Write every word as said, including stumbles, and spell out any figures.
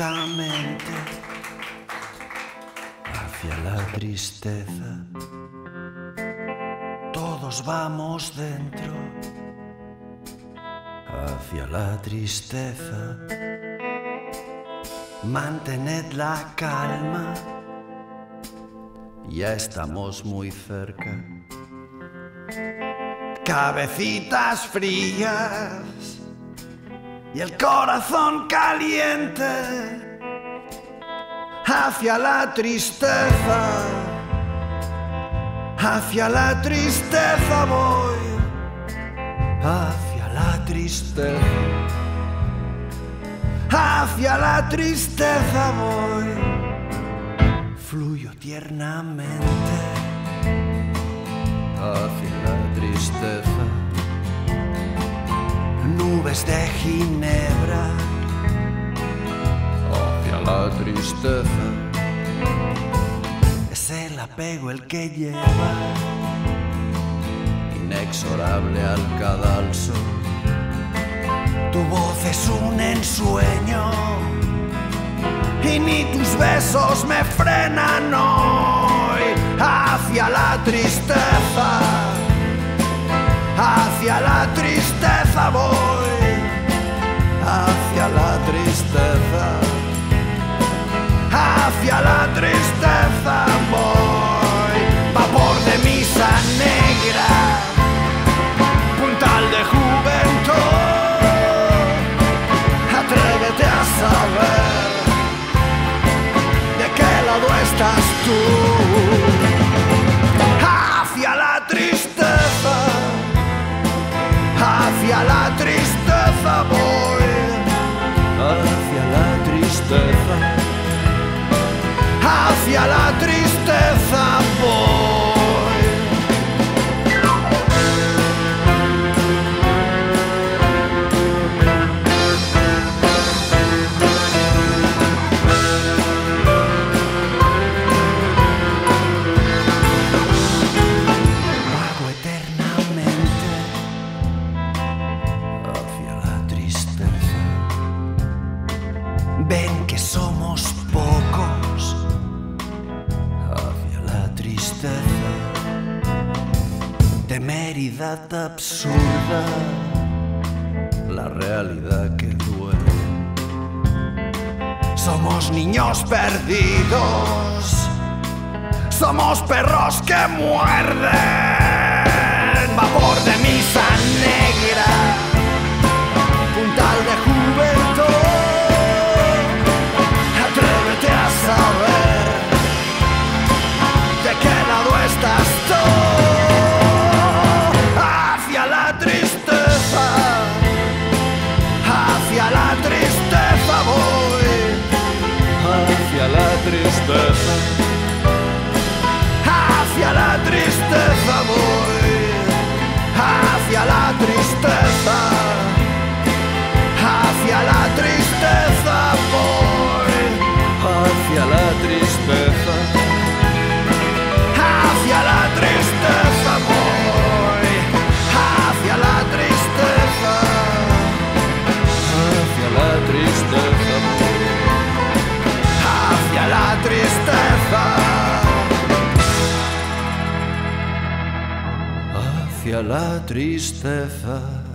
intensamente hacia la tristeza. Todos vamos dentro hacia la tristeza. Mantened la calma, ya estamos muy cerca. Cabecitas frías y el corazón caliente hacia la tristeza, hacia la tristeza voy, hacia la tristeza, hacia la tristeza voy, fluyo tiernamente hacia la tristeza. Nubes de ginebra hacia la tristeza. Es el apego el que lleva inexorable al cadalso. Tu voz es un ensueño y ni tus besos me frenan hoy. Hacia la tristeza, hacia la tristeza voy, hacia la tristeza, hacia la tristeza voy. Vapor de misa negra, puntal de juventud, atrévete a saber de qué lado estás tú. Hacia la tristeza, hacia la tristeza voy, hacia la tristeza, hacia la tristeza voy. Vago eternamente hacia la tristeza. Ven que somos pocos hacia la tristeza. Temeridad absurda, la realidad que duele. Somos niños perdidos, somos perros que muerden. Vapor de misa negra, puntal de juventud, atrévete a saber de qué lado estás tú. Hacia la tristeza, hacia la tristeza voy, hacia la tristeza, hacia la tristeza voy, hacia la tristeza, hacia la tristeza voy, hacia la tristeza, hacia la tristeza voy, hacia la tristeza, hacia la tristeza voy, hacia la tristeza, hacia la tristeza.